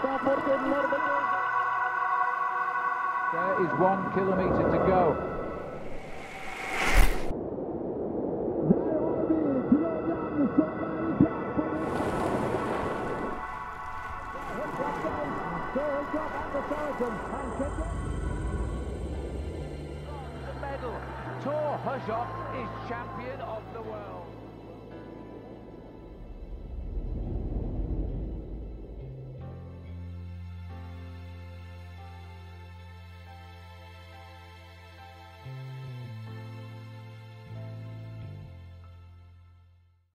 There is 1 kilometre to go. The medal. Thor Hushovd is champion of the world.